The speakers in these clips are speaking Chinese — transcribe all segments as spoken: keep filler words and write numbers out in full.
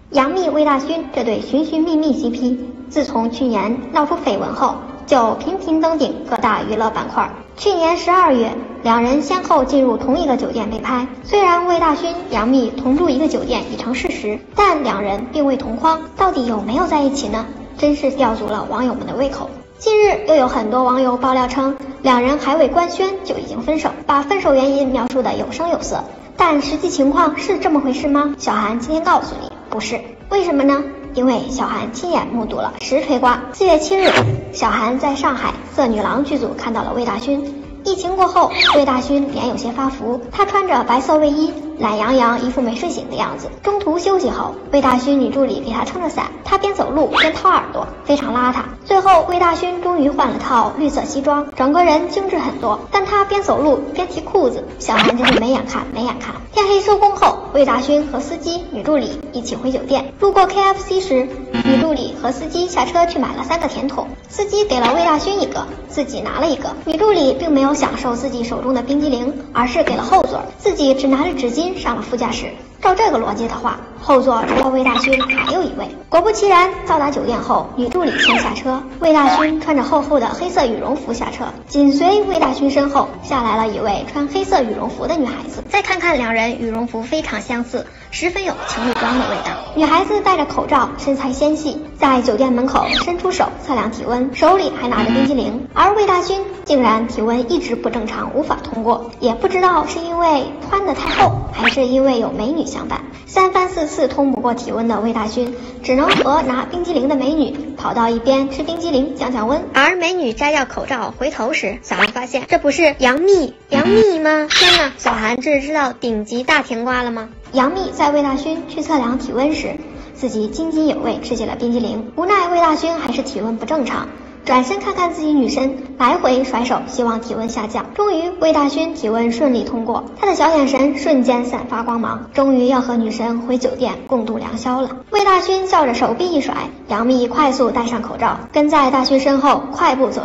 杨幂、魏大勋这对寻寻觅觅 C P， 自从去年闹出绯闻后，就频频登顶各大娱乐板块。去年十二月，两人先后进入同一个酒店被拍。虽然魏大勋、杨幂同住一个酒店已成事实，但两人并未同框，到底有没有在一起呢？真是吊足了网友们的胃口。近日又有很多网友爆料称，两人还未官宣就已经分手，把分手原因描述的有声有色。但实际情况是这么回事吗？小韩今天告诉你，不是。为什么呢？因为小韩亲眼目睹了实锤瓜。四月七日，小韩在上海《色女郎》剧组看到了魏大勋。疫情过后，魏大勋脸有些发福，他穿着白色卫衣，懒洋洋，一副没睡醒的样子。中途休息后，魏大勋女助理给他撑着伞，他边走路边掏耳朵，非常邋遢。最后，魏大勋终于换了套绿色西装，整个人精致很多。但他边走路边提裤子，小韩真是没眼看没眼看。天黑收工后，魏大勋和司机、女助理一起回酒店。路过 K F C 时，女助理和司机下车去买了三个甜筒，司机给了魏大勋一个，自己拿了一个。女助理并没有享受自己手中的冰激凌，而是给了后座，自己只拿着纸巾上了副驾驶。照这个逻辑的话，后座除了魏大勋还有一位。果不其然，到达酒店后，女助理先下车，魏大勋穿着厚厚的黑色羽绒服下车，紧随魏大勋身后下来了一位穿黑色羽绒服的女孩子。再看看两人羽绒服非常相似，十分有情侣装的味道。女孩子戴着口罩，身材纤细，在酒店门口伸出手测量体温，手里还拿着冰激凌。而魏大勋竟然体温一直不正常，无法通过，也不知道是因为穿得太厚，还是因为有美女相伴。三番四次通不过体温的魏大勋，只能和拿冰激凌的美女跑到一边吃冰激凌降降温。而美女摘掉口罩回头时，小韩发现这不是杨幂杨幂吗？天哪，小韩这是知道顶级大甜瓜了吗？杨幂在魏大勋去测量体温时，自己津津有味吃起了冰激凌，无奈魏大勋还是体温不正常，转身看看自己女神，来回甩手希望体温下降。终于魏大勋体温顺利通过，他的小眼神瞬间散发光芒，终于要和女神回酒店共度良宵了。魏大勋笑着手臂一甩，杨幂快速戴上口罩，跟在大勋身后快步走。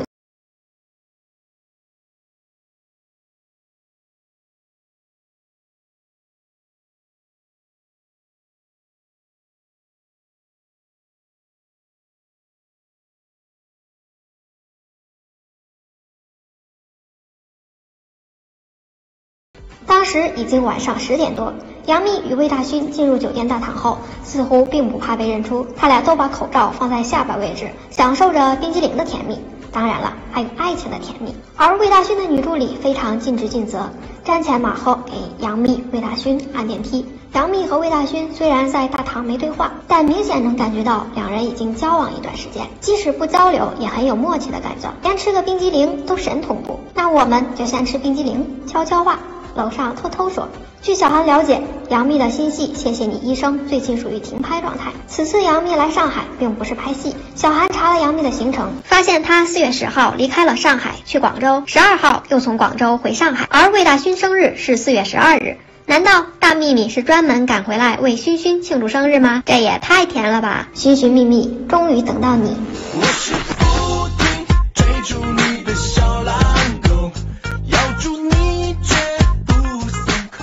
当时已经晚上十点多，杨幂与魏大勋进入酒店大堂后，似乎并不怕被认出，他俩都把口罩放在下巴位置，享受着冰激凌的甜蜜，当然了，还有爱情的甜蜜。而魏大勋的女助理非常尽职尽责，瞻前马后给杨幂、魏大勋按电梯。杨幂和魏大勋虽然在大堂没对话，但明显能感觉到两人已经交往一段时间，即使不交流也很有默契的感觉，连吃个冰激凌都神同步。那我们就先吃冰激凌，悄悄话楼上偷偷说。据小韩了解，杨幂的新戏《谢谢你医生》最近属于停拍状态。此次杨幂来上海并不是拍戏，小韩查了杨幂的行程，发现她四月十号离开了上海去广州，十二号又从广州回上海。而魏大勋生日是四月十二日，难道大幂幂是专门赶回来为勋勋庆祝生日吗？这也太甜了吧！寻寻觅觅，终于等到你。我是不停追逐你的小狼狗，咬住你绝不松口。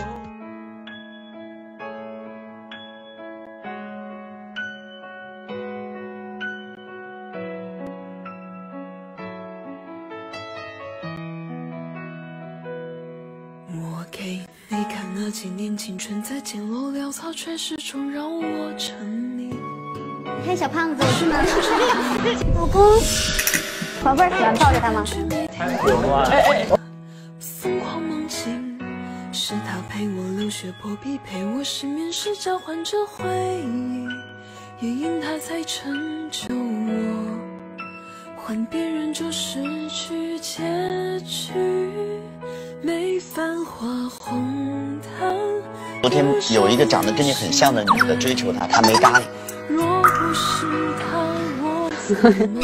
我给你看那几年青春在简陋潦草，却始终让我沉迷。 嘿，小胖子，我去哪？老公，宝贝儿，喜欢抱着他吗？ 有吗？哎哎。 疯狂梦境，是他陪我流血破壁，陪我失眠时交换着回忆，也因他才成就我。换别人就失去结局，没繁华红毯。 昨天有一个长得跟你很像的女的追求他，他没搭理。 若不是他，我怎么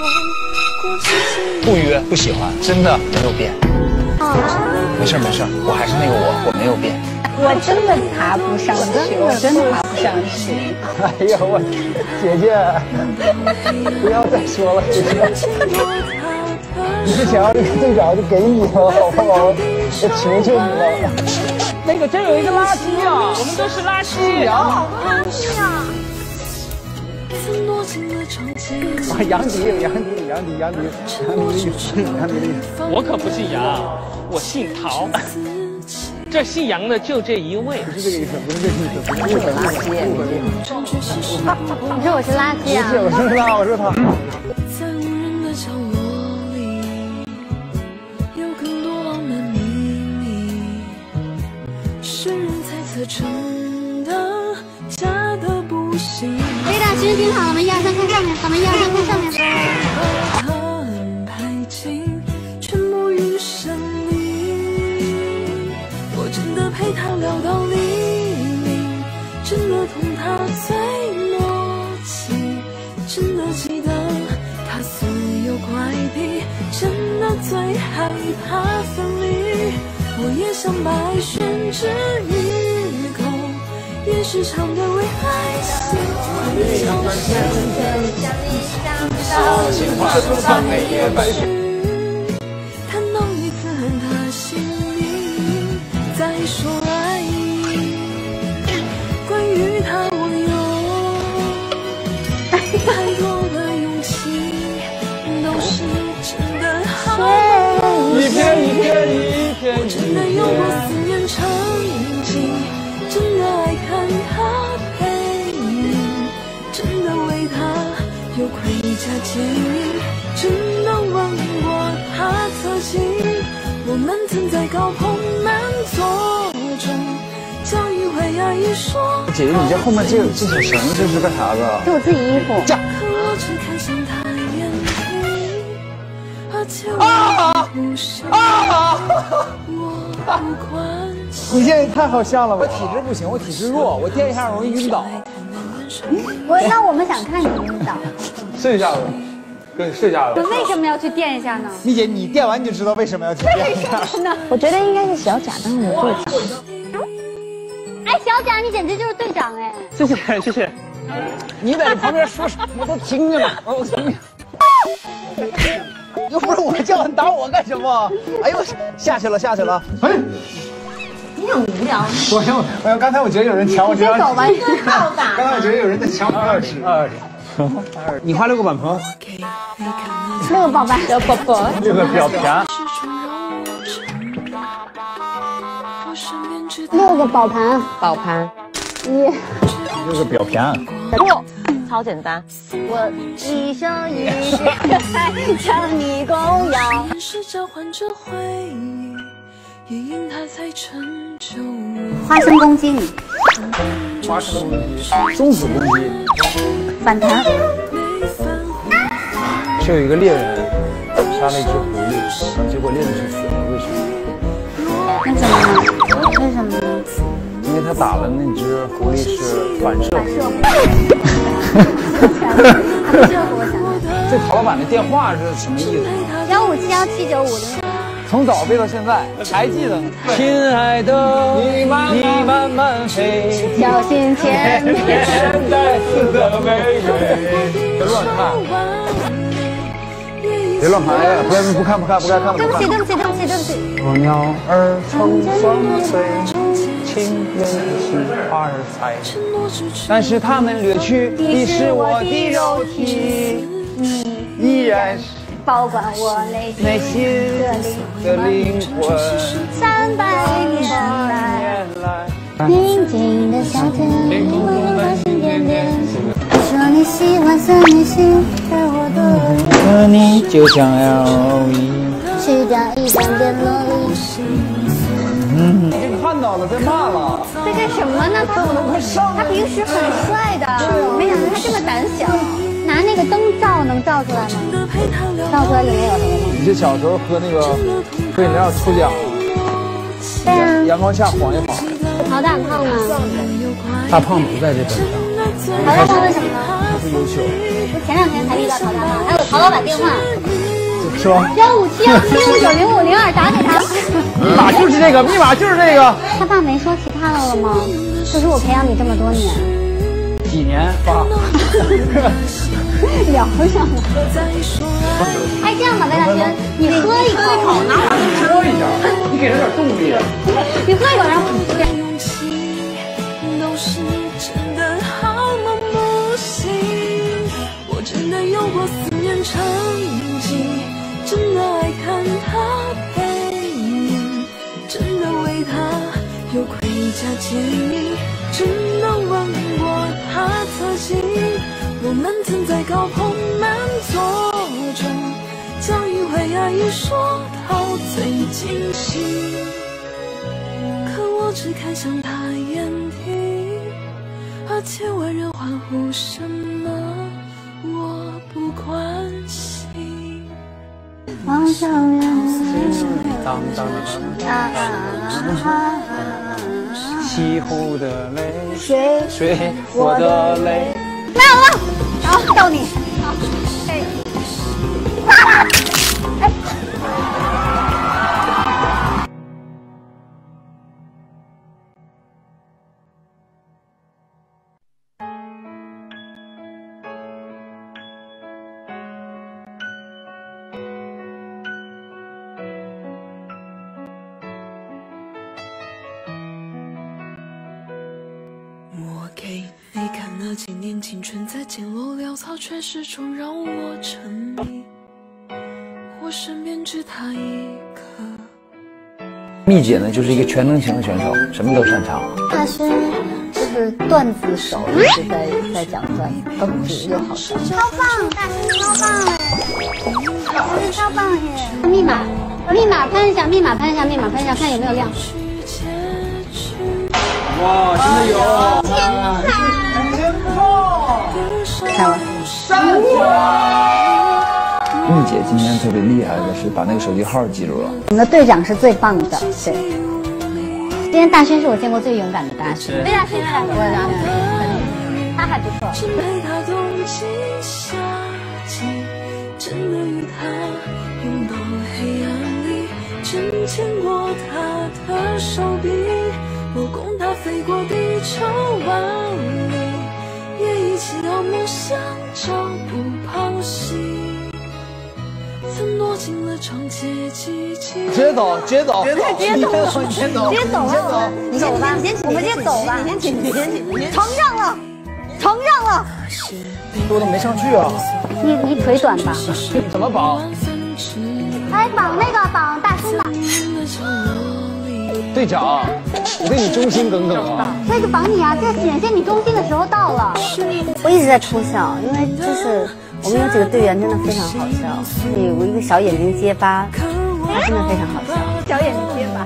不约不喜欢，真的没有变。 啊， 没事没事，我还是那个我，我没有变。 我真的爬不上去，我真的爬不上去。 哎呀，我姐姐，不要再说了，姐姐。你是想要这个队长就给你了，好不好？我求求你了。 那个真有一个垃圾啊！我们都是垃圾。 好垃圾啊！ 啊，杨迪，杨迪，杨迪，杨迪，杨迪的意思，杨迪的意思。 我可不姓杨，我姓陶。这姓杨的就这一位。 不是这个意思，不是这个意思，不是误会，误会，误会。 你说我是垃圾啊？ 不是，我说他，我说他。 在无人的角落里，有更多浪漫秘密，世人猜测成的，假的不行。 雷达其实挺好的，我们一二三看上面，我们一二三看上面。 安排尽，全部余生里，我真的陪他聊到黎明，真的同他最默契，真的记得他所有怪癖，真的最害怕分离。我也想白宣之于口，也时常对未来心看到你滋润他心灵，再说爱意，关于他我有太多的勇气，都是真的好。 一片一片一片， 真的有过思念成疾，真的爱看他背影，真的为他有盔甲坚硬，真的问过他侧倾。我们曾在高朋满座中相遇为爱一说。 姐姐，你这后面这这条绳这是干啥的？ 是我自己衣服。 这。 可我只看向他眼里，而且我不是我不关心。 你现在太好笑了，我体质不行，我体质弱，我垫一下容易晕倒。 我那我们想看你晕倒。 试一下子，对，试一下子。 为什么要去垫一下呢？ 丽姐，你垫完你就知道为什么要去垫一下。 我觉得应该是小贾当的队长。哎，小贾，你简直就是队长哎！ 谢谢谢谢。你在旁边说什么我都听着呢，我听着。又不是我叫你打我干什么？哎呦，下去了下去了。哎， 你很无聊。 我想，我刚才我觉得有人抢我这张纸。刚才我觉得有人在抢我二十二。你画六个板盆。 六个宝板， 六个宝盘，六个表盘。 六个宝盘， 宝盘， 一。 六个表盘。 六，超简单。 我一生一世向你供养。花生攻击你。 花生攻击，松子攻击， 反弹。 是有一个猎人杀了一只狐狸，结果猎人是死了，为什么？ 那怎么呢？为什么呢？ 因为他打了那只狐狸是反射。这陶老板的电话是什么意思？ 幺五七幺七九五零。 从早背到现在，还记得呢。亲爱的，你慢你慢慢飞， 小心前面带刺的玫瑰。别乱看，别乱看，哎呀，不不看不看不该看的。 对不起对不起对不起对不起。 小鸟儿成双飞，情人心花儿开，但是他们掠去的是我的肉体，你依然是保管我内心内心的灵魂。 三百年来，宁静的夏天，我的发心点点。你说你喜欢三年心，而我的可你就想要一去掉一点点落力。 嗯，已经看到了，在骂了。 在干什么呢？他他平时很帅的，没想到他这么胆小。拿那个灯照能照出来吗？照出来里面有什么吗？ 你是小时候喝那个喝饮料抽奖， 对啊， 阳光下晃一晃。 陶大胖吗？ 大胖不在这本上。 陶大胖为什么呢？ 他不优秀。 我前两天才遇到陶大胖，还有陶老板电话。 是吧？ 幺五七幺七五九零五零二，打给他。 密码就是这个，密码就是这个。 他爸没说其他的了吗？就是我培养你这么多年。 几年？爸。 聊上了。哎，这样吧，白大轩，你喝一口，拿我说一下，你给他点动力。 你喝一口，然后都是真的好梦不醒。我假建议，只能问过他自己。我们曾在高朋满座中，将一回爱意说到最尽兴。可我只看向他眼底，而且万人欢呼什么我不关心。 望向远当当当，西湖的泪， 水水我的泪。 没有了，好，到你。好，哎，哎。 我给你看那几年青春在渐落潦草，却始终让我沉迷。我身边只他一个。 蜜姐呢，就是一个全能型的选手，什么都擅长。 大勋就是段子手，一直在在讲段子，耿直又好笑。超棒，大勋超棒哎！大勋超棒耶！密码，密码喷一下，密码喷一下，密码喷一下，看有没有亮。 哇，真的有！ 天才！ 上蜜姐今天特别厉害的是把那个手机号记住了。 我们的队长是最棒的，对。今天大勋是我见过最勇敢的大勋。对大勋，大勋，我大勋，他还不错。 真的与他拥抱黑暗里，真牵过他的手臂，我供他飞过地球万里，也一起到梦想找不剖析，曾躲进了长街寂寂。 直接走，直接走， 直接走， 直接走， 直接走了，你走吧，我们直接走吧，你先请，你先请，承让了，承让了。 多的没上去啊！ 你你腿短吧？ 怎么绑？ 哎，绑那个绑大勋吧。 队长，我对你忠心耿耿啊！ 这个绑你啊，这显现你忠心的时候到了。我一直在偷笑，因为就是我们有几个队员真的非常好笑，有一个小眼睛结巴，他真的非常好笑。小眼睛结巴。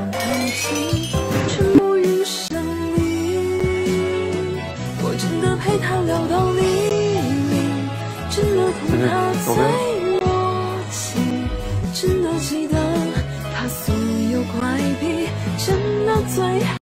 我真的陪他聊到黎明，真的疼他最默契，真的记得他所有怪癖，真的最